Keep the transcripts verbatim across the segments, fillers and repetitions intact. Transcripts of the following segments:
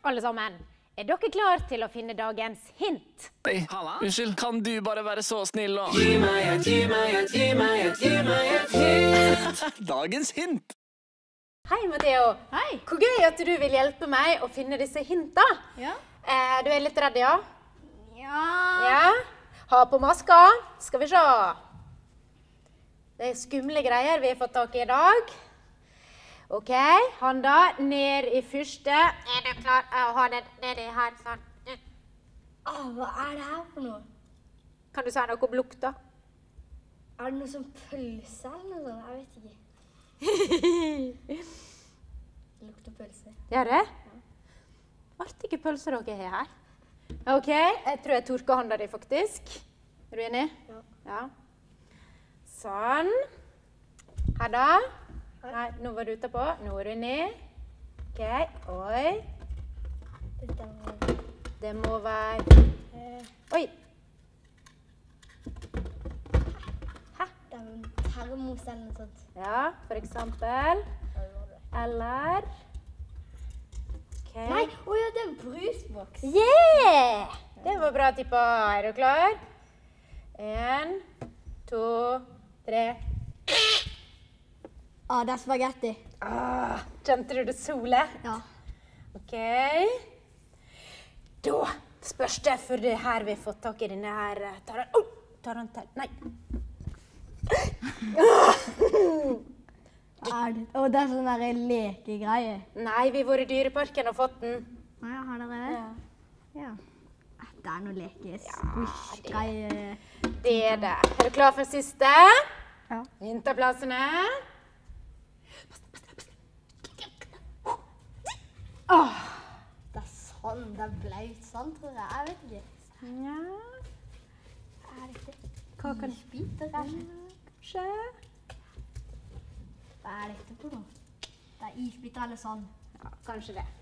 Alle sammen, er dere klar til å finne dagens hint? Hei, unnskyld, kan du bare være så snill og... Gi meg et, gi meg et, gi meg et, gi meg et hint. Dagens hint! Hei, Matteo. Hei. Hvor gøy at du vil hjelpe meg å finne disse hinta. Ja. Eh, du er litt redd, ja? Ja. Ja. Ha på maska. Skal vi se. Det er skumle greier vi har fått tak i i dag. Ok, handa ned i første. Er du klar å ha den nedi her sånn? Åh, hva er det her for noe? Kan du si noe om lukta? Er det noe som pølse eller noe sånt? Jeg vet ikke. Det lukter pølse. Gjør det? Ja. Artige pølser dere har her. Ok, jeg tror jeg torker handa di faktisk. Er du enig? Ja. Ja. Sånn. Her da. Nei, nå var du ute på. Nå er du inni. Ok, oi. Dette er... Det må være... Eh, Oi. Hæ? Det er en termos eller noe sånt. Ja, for eksempel. Eller... Ok. Nei, åja, det er en brusboks. Yeah! Det var bra tippa. Er du klar? En, to, tre. Ah, det er spagetti. Ah, kjente du det sole? Ja. Ok. Da spørs det for det her vi har fått tak i denne her. Tar den, oh, tar den til. Nei. Er det? Åh, det er sånn der lekegreie. Nei, vi har vært i dyreparken og fått den. Å ja, har dere det? Ja. Ja. Eh, Det er noe leke, squish-greie. Det er det. Er du klar for siste? Ja. Innta plassene. Åh. Det er sånn, det er blaut sånn, tror jeg. Jeg vet ikke. Ja. Er det ikke? Hva kan du Isbiter, kanskje? kanskje? Hva er dette for noe? Det er isbiter eller sånn. Ja, kanskje det.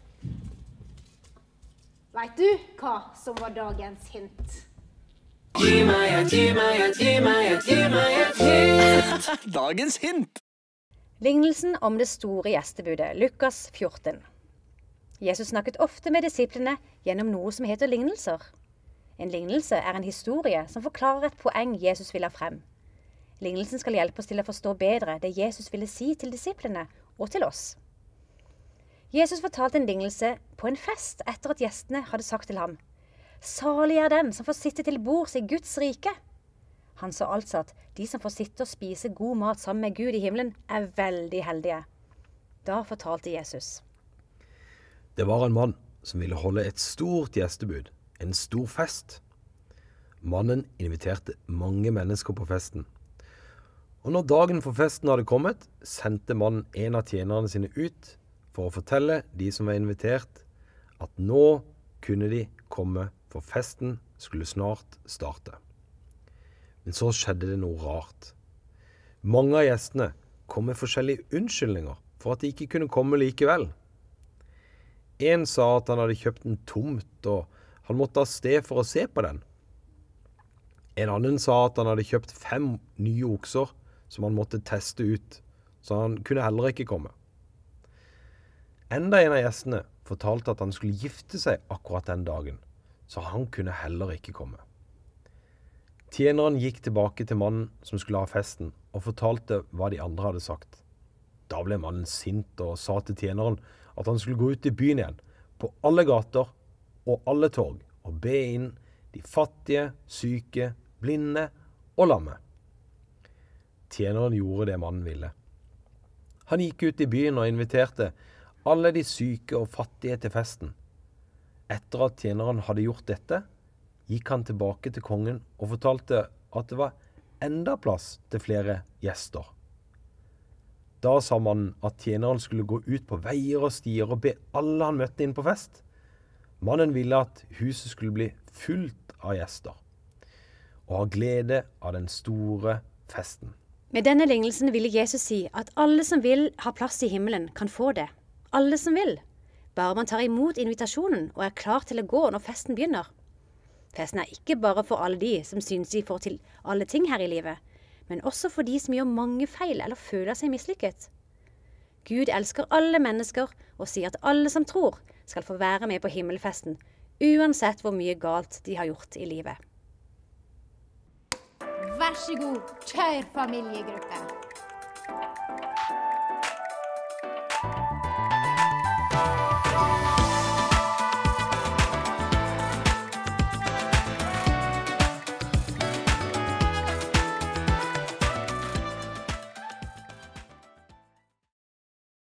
Vet du hva som var dagens hint? Gi meg et, gi meg et, gi meg et, gi meg et hint. Dagens hint! Lignelsen om det store gjestebudet, Lukas fjorten. Jesus snakket ofte med disiplene gjennom noe som heter lignelser. En lignelse er en historie som forklarer et poeng Jesus vil ha frem. Lignelsen skal hjelpe oss til å forstå bedre det Jesus ville si til disiplene og til oss. Jesus fortalte en lignelse på en fest etter at gjestene hadde sagt til ham: «Salig er den som får sitte til bords i Guds rike». Han sa altså at de som får sitte og spise god mat sammen med Gud i himmelen, er veldig heldige. Da fortalte Jesus: Det var en mann som ville holde et stort gjestebud, en stor fest. Mannen inviterte mange mennesker på festen. Og når dagen for festen hadde kommet, sendte mannen en av tjenerne sine ut for å fortelle de som var invitert, at nå kunne de komme, for festen skulle snart starte. Men så skjedde det noe rart. Mange av gjestene kom med forskjellige unnskyldninger for at de ikke kunne komme likevel. En sa at han hadde kjøpt en tomt, og han måtte av sted for å se på den. En annen sa at han hadde kjøpt fem nye okser som han måtte teste ut, så han kunne heller ikke komme. Enda en av gjestene fortalte at han skulle gifte seg akkurat den dagen, så han kunne heller ikke komme. Tjeneren gikk tilbake til mannen som skulle ha festen, og fortalte hva de andre hadde sagt. Da ble mannen sint og sa til tjeneren at han skulle gå ut i byen igjen, på alle gater og alle torg, og be inn de fattige, syke, blinde og lamme. Tjeneren gjorde det mannen ville. Han gikk ut i byen og inviterte alle de syke og fattige til festen. Etter at tjeneren hadde gjort dette, gikk han tilbake til kongen og fortalte at det var enda plass til flere gjester. Da sa mannen at tjeneren skulle gå ut på veier og stier og be alle han møtte inn på fest. Mannen ville at huset skulle bli fullt av gjester, og ha glede av den store festen. Med denne lignelsen ville Jesus si at alle som vil ha plass i himmelen, kan få det. Alle som vil. Bare man tar imot invitasjonen og er klar til å gå når festen begynner. Festen er ikke bare for alle de som synes de får til alle ting her i livet, men også for de som gjør mange feil eller føler seg mislykket. Gud elsker alle mennesker og sier at alle som tror skal få være med på himmelfesten, uansett hvor mye galt de har gjort i livet. Vær så god, kjør familiegruppe.